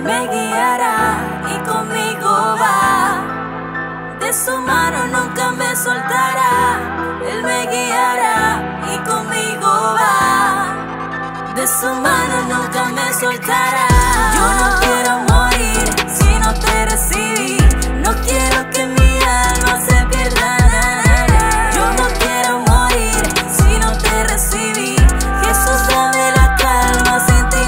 Él me guiará y conmigo va. De su mano nunca me soltará. Él me guiará y conmigo va. De su mano nunca me soltará. Yo no quiero morir si no te recibí. No quiero que mi alma se pierda. Yo no quiero morir si no te recibí. Jesús, dame la calma sin ti.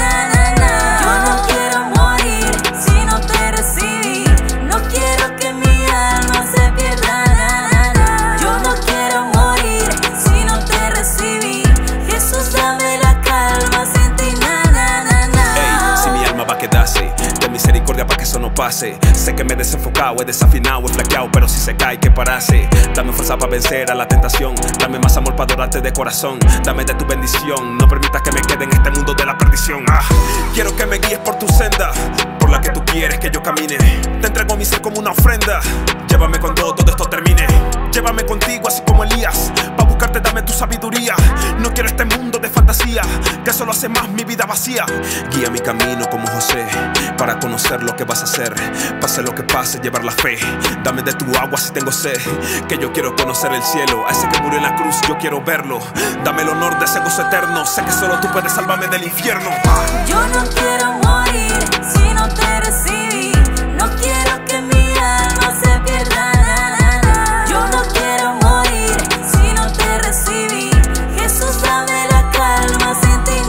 Yo no quiero morir si no te recibí. No quiero que mi alma se pierda. Yo no quiero morir si no te recibí. Jesús, dame la calma sin ti. Ey, si mi alma va a quedarse, ten misericordia para que eso no pase. Sé que me he desenfocado, he desafinado, he flaqueado, pero si se cae, que pararse. Dame fuerza para vencer a la tentación. Dame más amor para adorarte de corazón. Dame de tu bendición. No permitas que me quede en este mundo de la perdición. Quiero que me guíes por tu senda, por la que tú quieres que yo camine. Te entrego mi ser como una ofrenda. Llévame cuando todo esto termine. Llévame contigo así como Elías. Pa' buscarte dame tu sabiduría. No quiero este mundo de fantasía que solo hace más mi vida vacía. Guía mi camino como José, para conocer lo que vas a hacer. Pase lo que pase, llevar la fe. Dame de tu agua si tengo sed, que yo quiero conocer el cielo. A ese que murió en la cruz yo quiero verlo. Dame el honor de ese gozo eterno. Sé que solo tú puedes salvarme del infierno. Yo no quiero morir si no te recibí. No quiero que mi alma se pierda. Yo no quiero morir si no te recibí. Jesús, dame la calma sin ti.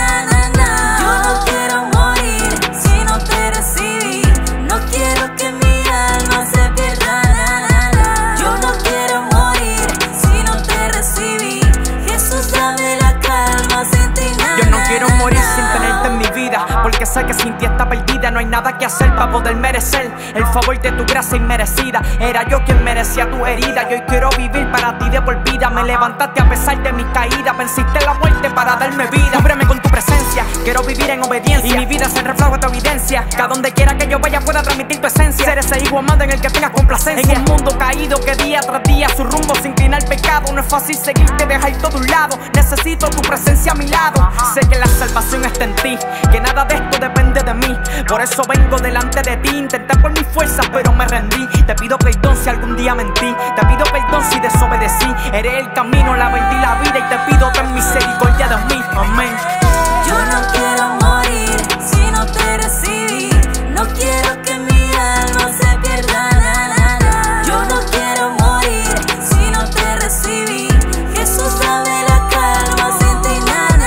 Yo no quiero morir si no te recibí. No quiero que mi alma se pierda. Yo no quiero morir si no te recibí. Jesús, dame la calma sin ti. Yo no quiero morir sin tenerte en mi vida, porque sé que sin ti está perdida. No hay nada que hacer para poder merecer el favor de tu gracia inmerecida. Era yo quien merecía tu herida, y hoy quiero vivir para ti de por vida. Me levantaste a pesar de mis caídas, venciste la muerte para darme vida. Cúbreme con tu presencia, quiero vivir en obediencia, y mi vida es el reflejo de tu evidencia. Que a donde quiera que yo vaya pueda transmitir tu esencia. Ser ese hijo amado en el que tengas complacencia. En un mundo caído que día tras día su rumbo se inclina al pecado. No es fácil seguirte, dejar todo a un lado. Necesito tu presencia a mi lado. Sé que la salvación está en ti, que nada de esto depende de mí. Por eso vengo delante de ti. Intenté por mis fuerzas pero me rendí. Te pido perdón si algún día mentí. Te pido perdón si desobedecí. Eres el camino, la verdad y la vida, y te pido ten misericordia de mí. Amén. Yo no quiero morir si no te recibí. No quiero que mi alma se pierda. Yo no quiero morir si no te recibí. Jesús, dame la calma sin ti.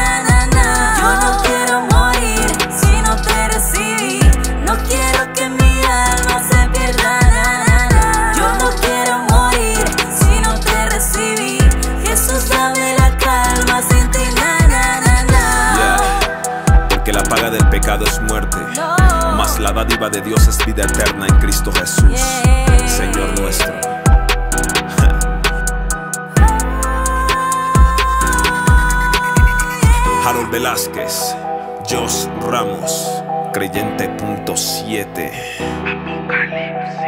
Yo no quiero morir si no te recibí. No quiero que mi alma se pierda. Yo no quiero morir si no te recibí. Jesús, dame la calma sin ti. Porque la paga del pecado es muerte, mas la dádiva de Dios es vida eterna en Cristo Jesús, Señor nuestro. Harold Velázquez, Josh Ramos, Creyente.7. Apocalipsis.